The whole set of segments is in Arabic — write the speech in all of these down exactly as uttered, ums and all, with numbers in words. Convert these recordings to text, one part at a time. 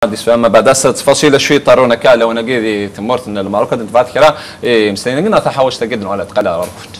ما بعد تفاصيل شوي طارونا كالا وانا قيدي تمرت ان الماروكا تبعت كرا مستنيين تحاوش تقدم على تقلا ربط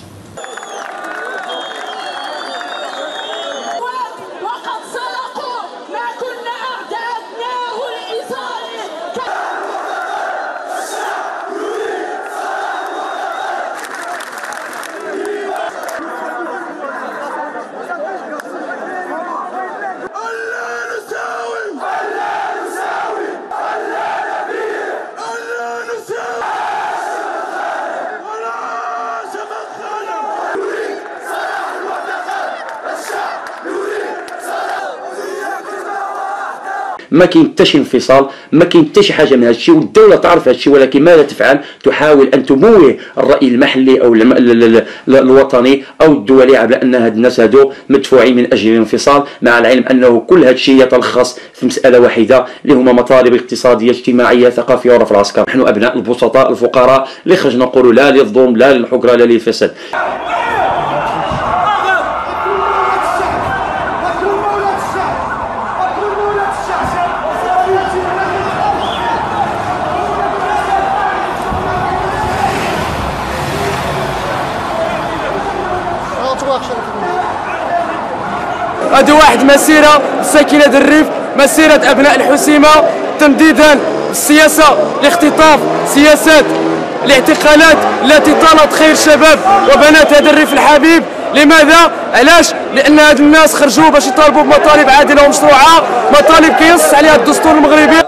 ما كاين حتى شي انفصال، ما كاين حتى شي حاجه من هذا الشيء، والدوله تعرف هذا الشيء، ولكن ماذا تفعل؟ تحاول ان تموه الراي المحلي او الوطني او الدولي على ان هاد الناس هادو مدفوعين من اجل الانفصال، مع العلم انه كل هذا الشيء يتلخص في مساله واحده اللي هما مطالب اقتصاديه اجتماعيه ثقافيه ورفع العسكر. نحن ابناء البسطاء الفقراء اللي خرجنا نقولوا لا للظلم لا للحكره لا للفساد. هذه واحد مسيرة ساكنة الريف، مسيرة أبناء الحسيمة تمديدا السياسة لاختطاف سياسات الاعتقالات التي طالت خير شباب وبنات هذا الريف الحبيب. لماذا؟ علاش؟ لأن هاد الناس خرجوا باش يطالبوا بمطالب عادلة ومشروعة، مطالب كينص عليها الدستور المغربي.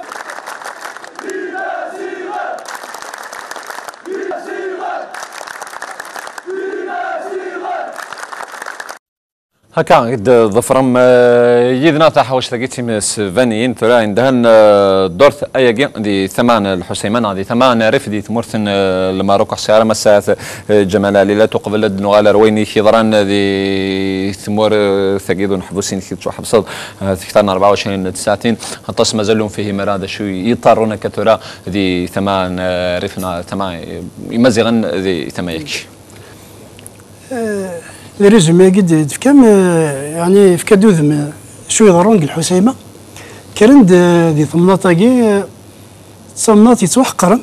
هكا قد ظفرم يدنا تاع حواش لقيتي مس فانيين ترى عندها دورت اياكي دي ثمان الحسيمان هذه ثمان ريف دي تمرثن الماروك حسيره مسات جمال ليلى تقبل النغال رويني خضران دي ثمور ثقيل نحبسين كي حبصد تختارنا أربعة وعشرين ساعتين خاطر مازالهم فيه مراد شو يضطرون كترى دي ثمان ريفنا ثمان يمزغن دي ثمايك الريزومي قد فكام يعني فكادوذم شوي ضرونق الحسيمه كرند دي ثمناطاكي تصمنات يتوحقرن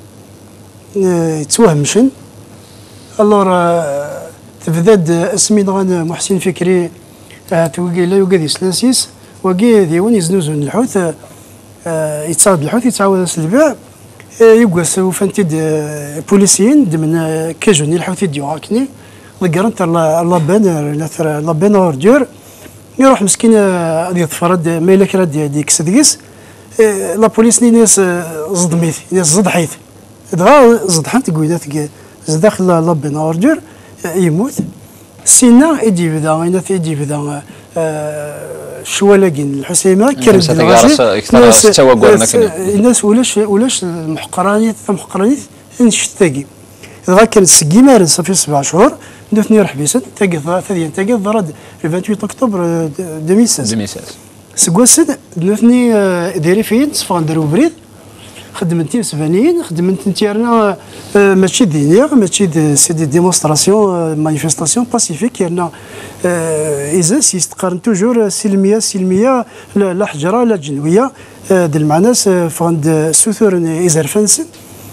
يتوهمشن الور تبداد اسمي نغان محسن فكري توقي لا يوقد يسلاسيس وقي ديوان يزنوزون الحوت يتصاد الحوت يتعاود البيع يقاس وفانتيد بوليسيين من كاجوني الحوت يديو هاكني ذكرت لابان لابان اوردور يروح مسكين غادي يتفرد ما الا كرا ديك سديس لا بوليس ناس صدميت ناس زضحيت دغا زضحت قويدات داخل لابان اوردور يموت سينا يجي بدا انا تيجي بدا شوالاكين الحسيمه كرد ناس الناس ولاش ولاش المحقرانيت المحقرانيت نشتاقي دغا كان سكيمار صافي سبع شهور دوثني رح بيسن تاقي ثاني تاقي ضرد ثمانية وعشرين أكتوبر ألفين وستة سكواسد دوثني دايري فين صفا نديرو بريد خدمتي سبعين خدمت نتيرنا ماشي دينيغ ماشي سي دي ديمونستراسيون مانيفيستاسيون باسيفيك يرنا إذا سيستقارن توجور سلمية سلمية لا حجرة لا جنوية د المعناس فاند سوثور إزار فنسن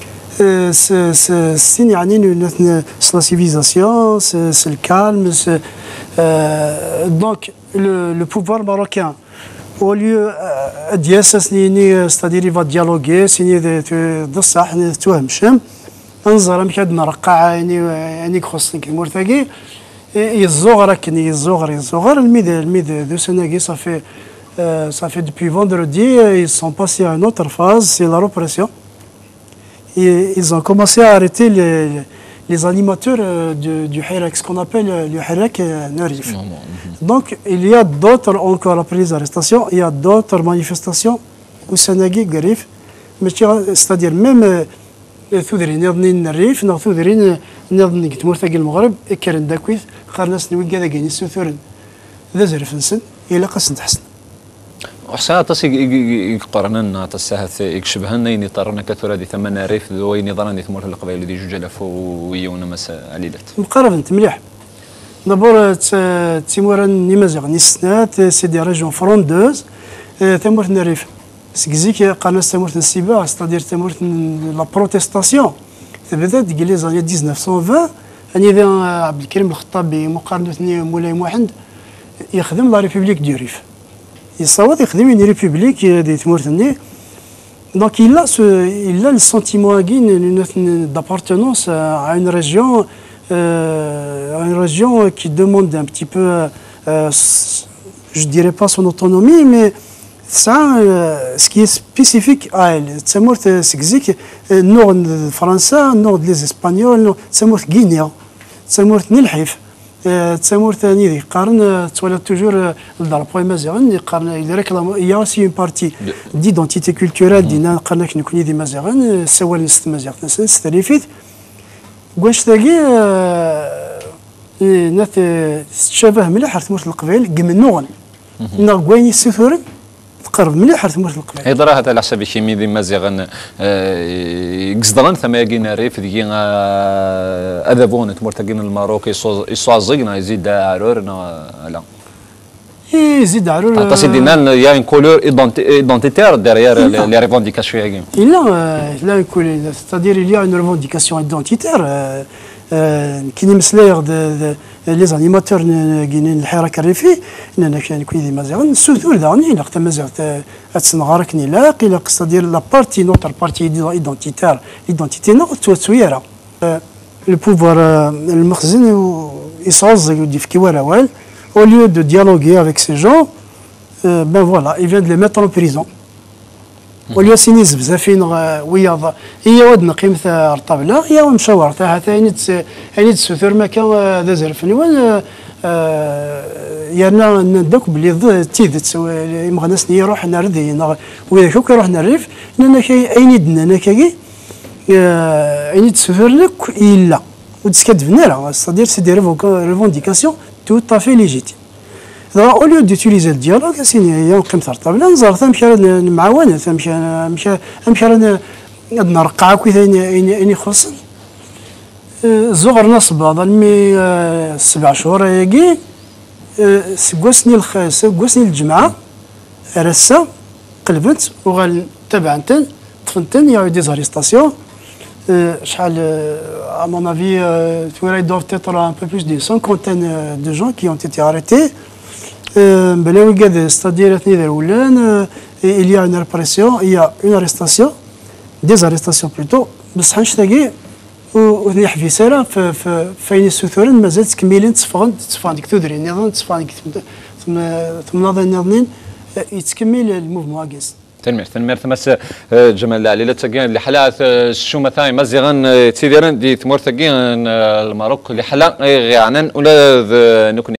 c'est يعني la civilisation, c'est le calme. Euh, donc le, le pouvoir marocain, au lieu d'y assassiner, c'est-à-dire il va dialoguer, signer des صح توهمشم انظر مكاد مرقعة يعني يعني خصني كمرتقي يزغر كني يزغر يزغر الميد الميد دو سناقي صافي صافي depuis vendredi ils sont passés à une autre phase, c'est la répression. Et ils ont commencé à arrêter les, les animateurs du, du Hirak, ce qu'on appelle le Hirak Nerif. Donc, il y a d'autres, encore après les arrestations, il y a d'autres manifestations au Sénégal, Garif, c'est-à-dire même ثودرين نظنين الريف ثودرين نظني قلت مرتقي المغرب كرن داكويث خرناس نوي كذا كاين سوثورن ذا زرف نسن إلا قصن تحسن وحسنا تصي يقارننا تساهث يكشبهن يني طرنا كثر هذه ثمن ريف وين ضرني ثمور القبائل اللي جوج الاف ويونا مس عليلات مقارب انت مليح دابور تيمورا نيمازيغ نيسنات سي دي ريجون فروندوز ثمور الريف سكزيك قناة تمورت السباع ستادير تمورت لا بروتيستاسيون تبدا ديك لي زاني ألف وتسعمائة وعشرين اني ذا عبد الكريم الخطابي مقارنة مولاي محمد يخدم لا ريبوبليك دو ريف يصوت يخدم une ريبوبليك دي تمورتني donc il a ce il a le sentiment d'appartenance à une région euh, à une région qui demande un petit peu euh, je dirais pas son autonomie mais ça euh, ce qui est spécifique à elle تسمورت سكزيك نوع الفرنسا نوع les espagnols تسمورت غينيا تسمورت نلحف تسمور ثاني ذي قارن تولد توجور الضربوي مازيغن قارن إذا ركلام يا سي اون بارتي ديدونتيتي كولتورال دينا قارن كي نكون ذي مازيغن سوال نست مازيغ نستريفيت واش تاقي نات تشابه مليح تموت القبيل قمنوغن نغواني السثورن تقرب مليح تموت القبيل هضره هذا على حساب شي ميدي مازيغن قصدغن ثما يقينا ريف ديك اذابون تمور تاقين الماروك يصازقنا يزيد عرورنا لا يزيد عرور حتى سيدنا يا ان كولور ايدونتيتير ديريير لي ريفونديكاسيون هاكين لا لا يكون c'est-à-dire il y a une revendication identitaire كي نمسلايغ لي زانيماتور كاينين الحراك الريفي اننا كاين كويدي مازيغن سوثور داني لا حتى مازيغ تسنغارك نيلاق الى c'est-à-dire la partie notre partie identitaire l'identité نو توسويره le pouvoir المخزن يصوز يدي في كيوال au lieu de dialoguer avec ces gens euh, ben voilà il vient de les mettre en prison وليا سينيز بزافين وياض هي ودنا قيمة الطابلة هي ومشاور تاعها ثاني ثاني تسوثر مكان ذا زرفني وين يانا ندوك بلي تيدت مغناس يروح نردي وإذا كوك يروح نريف لأن كي أين يدنا أنا كي أين تسوثر لك إلا وتسكت فينا c'est-à-dire c'est des revendications tout à fait légitimes. au lieu d'utiliser le dialogue سيني قيمة الطابلة نزار ثمشي معاونة ثمشي مشى مشى نرقع كي ثاني إني خصن زغر نصب هذا المي سبع شهور يجي سقوسني الخ سقوسني الجمعة رسا قلبت وغال تبعنتن طفنتن يا دي زاريستاسيون شحال à mon avis il doivent être un peu plus d'une cinquantaine de gens qui ont été arrêtés بلاوي قاد c'est-à-dire اثني ذا الولان il y a une répression il y a une arrestation des arrestations plutôt بصح نشتاقي ونيح في سارة في فين السثورين مازال تكميلين تصفغن تصفغن ديك تدري نظام تصفغن ثم ثم نظام نظنين يتكمل الموفمون كاس تنمير تنمير ثمس جمال العليلة تاقين لحلا الشومة ثاي مزيغن تيديرن دي تمور تاقين الماروك لحلا غيعنن ولا نكون